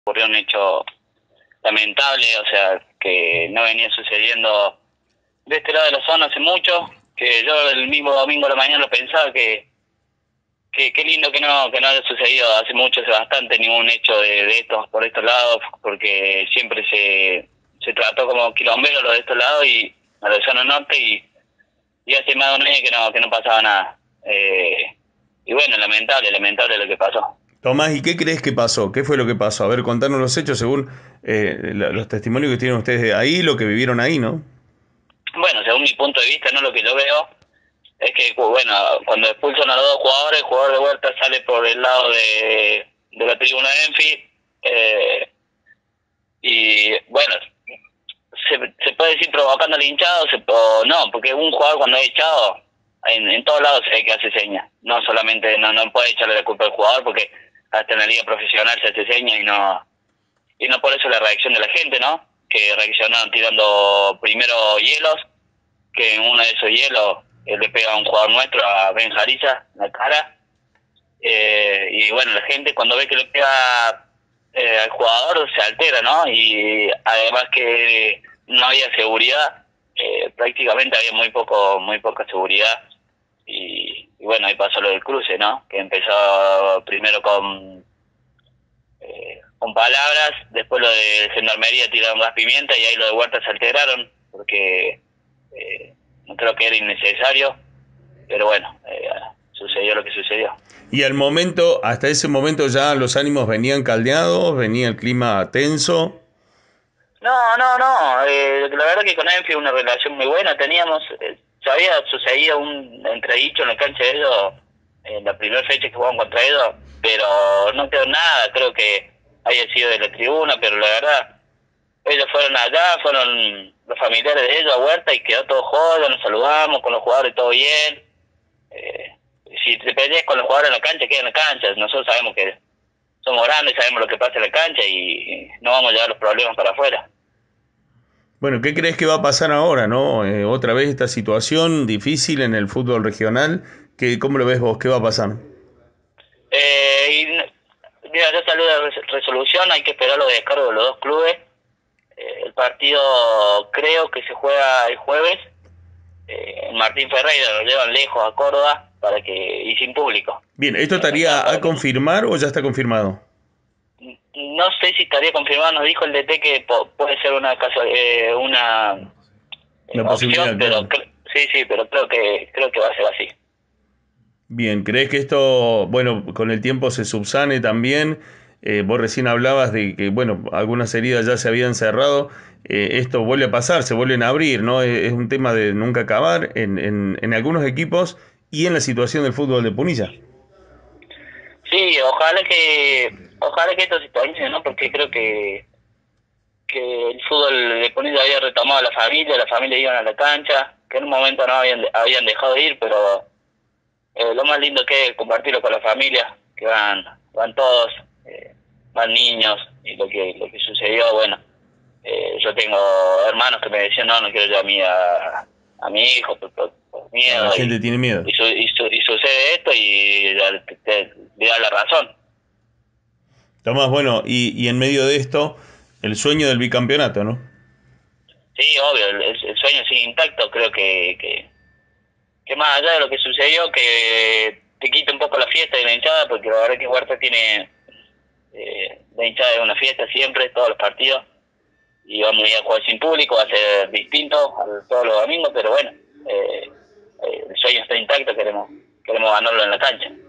ocurrió un hecho lamentable, o sea, que no venía sucediendo de este lado de la zona hace mucho, que yo el mismo domingo a la mañana lo pensaba que qué lindo que no haya sucedido hace mucho, hace bastante ningún hecho de estos por estos lados, porque siempre se trató como quilombero lo de estos lados y a la zona norte y hace más de un año que no pasaba nada. Y bueno, lamentable lo que pasó. Tomás, ¿y qué crees que pasó? ¿Qué fue lo que pasó? A ver, contanos los hechos según los testimonios que tienen ustedes de ahí, lo que vivieron ahí, ¿no? Bueno, según mi punto de vista, no lo que yo veo es que, bueno, cuando expulsan a los dos jugadores, el jugador de Huerta sale por el lado de la tribuna de Enfi, y bueno, se puede decir provocando al hinchado o no, porque un jugador cuando es echado, en todos lados se ve que hace señas, no solamente, no puede echarle la culpa al jugador porque hasta en la liga profesional se hace señas y no por eso la reacción de la gente, ¿no? Que reaccionaron tirando primero hielos, que en uno de esos hielos le pega a un jugador nuestro, a Ben Jariza, en la cara. Y bueno, la gente cuando ve que le pega al jugador se altera, ¿no? Y además que no había seguridad, prácticamente había muy poca seguridad. Y bueno, ahí pasó lo del cruce, ¿no? Que empezó primero con palabras, después lo de Gendarmería tiraron gas pimienta y ahí lo de Huerta se alteraron, porque no creo que era innecesario, pero bueno, sucedió lo que sucedió. Y al momento, hasta ese momento ya los ánimos venían caldeados, venía el clima tenso. No, la verdad que con Enfi una relación muy buena teníamos, ya había sucedido un entredicho en la cancha de ellos, en la primera fecha que jugaban contra ellos, pero no quedó nada, creo que haya sido de la tribuna, pero la verdad, ellos fueron allá, fueron los familiares de ellos a Huerta y quedó todo joya, nos saludamos con los jugadores, todo bien. Eh, si te peleas con los jugadores en la cancha, queda en la cancha, nosotros sabemos que somos grandes, sabemos lo que pasa en la cancha y no vamos a llevar los problemas para afuera. Bueno, ¿qué crees que va a pasar ahora, no? Otra vez esta situación difícil en el fútbol regional. ¿Cómo lo ves vos? ¿Qué va a pasar? Mira, ya salió la resolución, hay que esperar los descargos de los dos clubes. El partido creo que se juega el jueves. En Martín Ferreira lo llevan lejos a Córdoba y sin público. Bien, ¿esto estaría a confirmar o ya está confirmado? No sé si estaría confirmado, nos dijo el DT que puede ser una Una opción, posibilidad, pero claro. sí, pero creo que va a ser así. Bien, ¿crees que esto, bueno, con el tiempo se subsane también? Vos recién hablabas de que, bueno, algunas heridas ya se habían cerrado. Esto vuelve a pasar, se vuelven a abrir, ¿no? Es un tema de nunca acabar en algunos equipos y en la situación del fútbol de Punilla. Sí, ojalá que esto se termine, ¿no? Porque creo que el fútbol de Punilla había retomado a la familia iban a la cancha, que en un momento no habían dejado de ir, pero lo más lindo que es compartirlo con la familia, que van todos, van niños, y lo que sucedió, bueno, yo tengo hermanos que me decían, no quiero yo a mi hijo por La miedo, gente tiene miedo. y sucede esto y le da la razón. Tomás, bueno, y en medio de esto, el sueño del bicampeonato, ¿no? Sí, obvio, el sueño sigue intacto, creo que más allá de lo que sucedió, que te quita un poco la fiesta de la hinchada, porque la verdad que Huerta tiene, la hinchada es una fiesta siempre, todos los partidos, y vamos a ir a jugar sin público, va a ser distinto todos los domingos, pero bueno, el sueño está intacto, queremos ganarlo en la cancha.